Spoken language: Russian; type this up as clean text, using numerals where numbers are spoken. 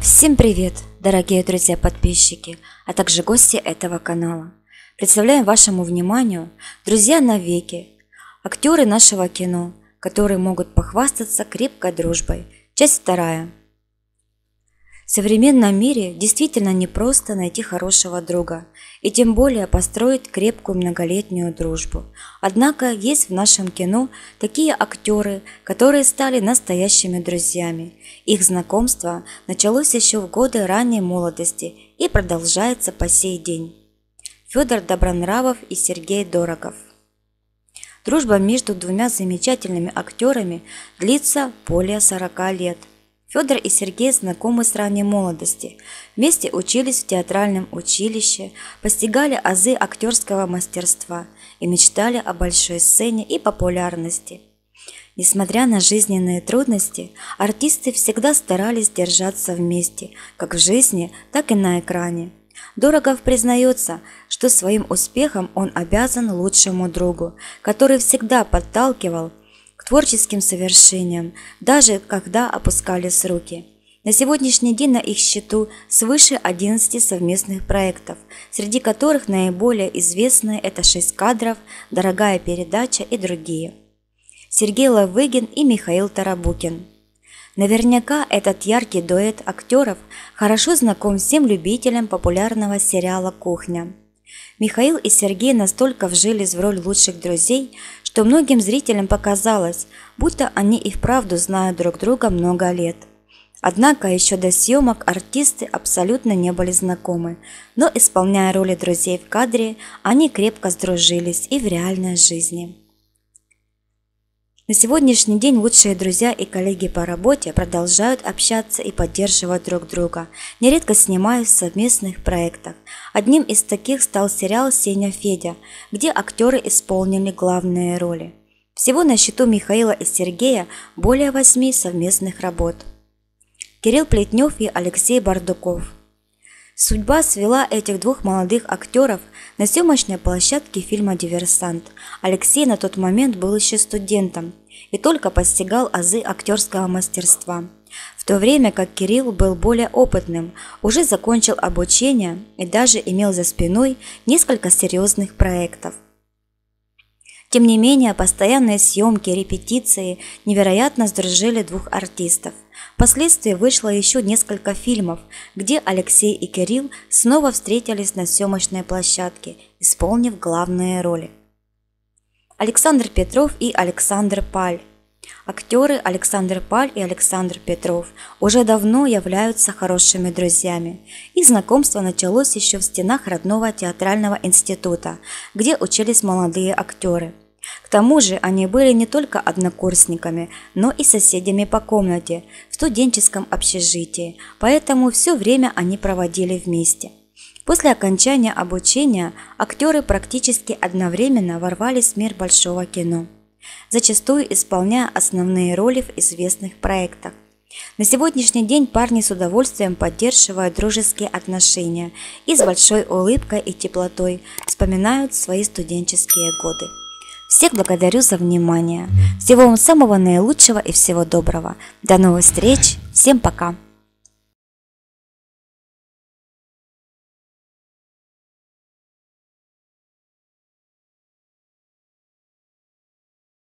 Всем привет, дорогие друзья-подписчики, а также гости этого канала. Представляем вашему вниманию «Друзья навеки», актеры нашего кино, которые могут похвастаться крепкой дружбой. Часть вторая. В современном мире действительно непросто найти хорошего друга и тем более построить крепкую многолетнюю дружбу. Однако есть в нашем кино такие актеры, которые стали настоящими друзьями. Их знакомство началось еще в годы ранней молодости и продолжается по сей день. Федор Добронравов и Сергей Дорогов. Дружба между двумя замечательными актерами длится более 40 лет. Федор и Сергей знакомы с ранней молодости, вместе учились в театральном училище, постигали азы актерского мастерства и мечтали о большой сцене и популярности. Несмотря на жизненные трудности, артисты всегда старались держаться вместе, как в жизни, так и на экране. Дорогов признается, что своим успехом он обязан лучшему другу, который всегда подталкивал к творческим совершениям, даже когда опускались руки. На сегодняшний день на их счету свыше 11 совместных проектов, среди которых наиболее известные это «6 кадров», «Дорогая передача» и другие. Сергей Лавыгин и Михаил Тарабукин. Наверняка этот яркий дуэт актеров хорошо знаком всем любителям популярного сериала «Кухня». Михаил и Сергей настолько вжились в роль лучших друзей, что многим зрителям показалось, будто они и вправду знают друг друга много лет. Однако еще до съемок артисты абсолютно не были знакомы, но, исполняя роли друзей в кадре, они крепко сдружились и в реальной жизни. На сегодняшний день лучшие друзья и коллеги по работе продолжают общаться и поддерживать друг друга, нередко снимаясь в совместных проектах. Одним из таких стал сериал «Сеня Федя», где актеры исполнили главные роли. Всего на счету Михаила и Сергея более 8 совместных работ. Кирилл Плетнев и Алексей Бардуков. Судьба свела этих двух молодых актеров на съемочной площадке фильма «Диверсант». Алексей на тот момент был еще студентом и только постигал азы актерского мастерства, в то время как Кирилл был более опытным, уже закончил обучение и даже имел за спиной несколько серьезных проектов. Тем не менее, постоянные съемки, репетиции невероятно сдружили двух артистов. Впоследствии вышло еще несколько фильмов, где Алексей и Кирилл снова встретились на съемочной площадке, исполнив главные роли. Александр Петров и Александр Паль. Актеры Александр Паль и Александр Петров уже давно являются хорошими друзьями. Их знакомство началось еще в стенах родного театрального института, где учились молодые актеры. К тому же они были не только однокурсниками, но и соседями по комнате в студенческом общежитии, поэтому все время они проводили вместе. После окончания обучения актеры практически одновременно ворвались в мир большого кино, зачастую исполняя основные роли в известных проектах. На сегодняшний день парни с удовольствием поддерживают дружеские отношения и с большой улыбкой и теплотой вспоминают свои студенческие годы. Всех благодарю за внимание. Всего вам самого наилучшего и всего доброго. До новых встреч. Всем пока.